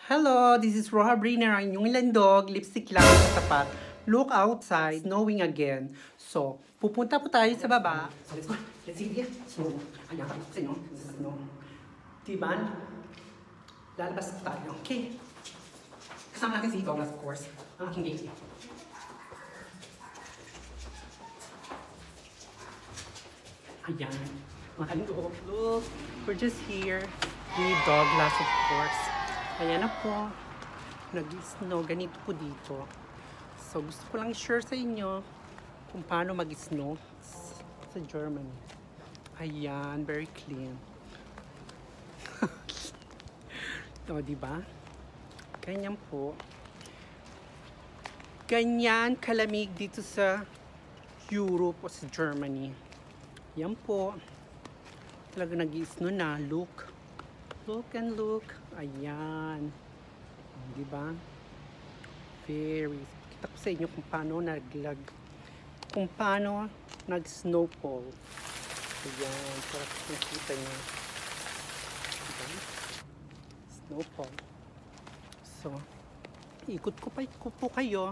Hello, this is Roha Briner, ang inyong landog, lipstick lang sa tapat. Look outside, snowing again. So, pupunta po tayo sa baba. So, let's go. Let's see here. So, ayan ka sa inyo. Snow. Diba? Lalabas tayo. Okay. Kasama natin si Douglas, of course. Ang aking baby. Ayan. Mga kalindog. Look, we're just here with Douglas, of course. Ayan na po. Nag-snow. Ganito po dito. So, gusto ko lang share sa inyo kung paano mag-snow sa Germany. Ayan. Very clean. O, diba? Ganyan po. Ganyan kalamig dito sa Europe o sa Germany. Yan po. Talaga nag-snow na. Look. Look and look. Ayan. Diba? Very. Kita ko sa inyo kung paano nag-snowfall. Ayan. Para makita nyo. Diba? Snowfall. So, ikot ko po kayo.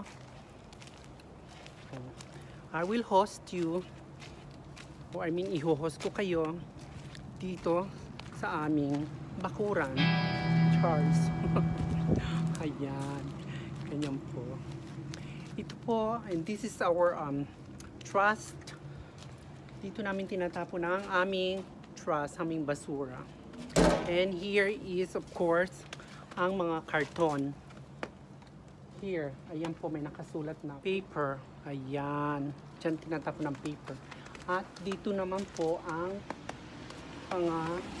I will host you. I mean, i-host ko kayo dito sa aming bakuran. Charles. Ayan. Ganyan po. Ito po, and this is our trust. Dito namin tinatapon ang aming trust, aming basura. And here is, of course, ang mga karton. Here, ayan po, may nakasulat na paper. Ayan. Diyan tinatapon ng paper. At dito naman po ang mga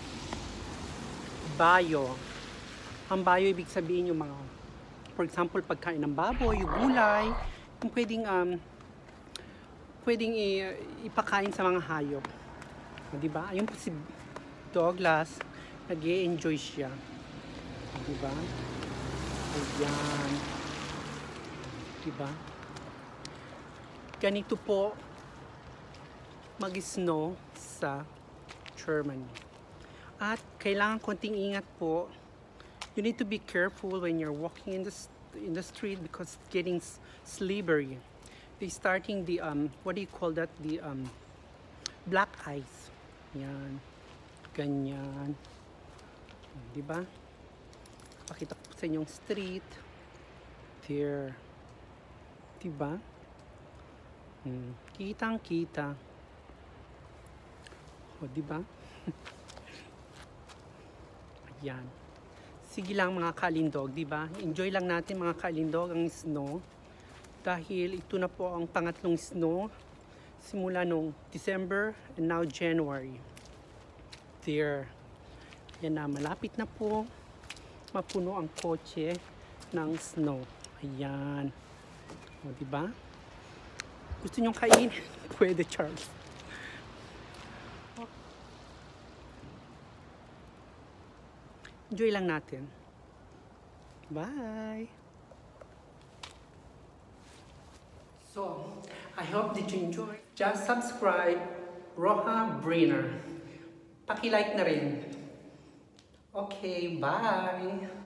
bio. Ang bio, ibig sabihin yung mga, for example, pagkain ng baboy, yung gulay, yung pwedeng ipakain sa mga hayop. Diba? Ayun po si Douglas, nag-e-enjoy siya. Diba? Ayan. Diba? Ganito po mag-snow sa Germany. At kailangan konting ingat po. You need to be careful when you're walking in the street because it's getting slippery. They starting the what do you call that? The black ice. Yan. Ganyan. Diba? Pakita ko sa inyong street. There. Diba? Kitang-kita. O, diba? Ayan. Sige lang mga kalindog, diba? Enjoy lang natin mga kalindog ang snow. Dahil ito na po ang pangatlong snow. Simula nung December and now January. There. Yan na, malapit na po mapuno ang kotse ng snow. Ayan. O, diba? Gusto nyong kainin? Pwede, Charles. Enjoy lang natin. Bye! So, I hope that you enjoy. Just subscribe, Roha Briner. Paki-like na rin. Okay, bye!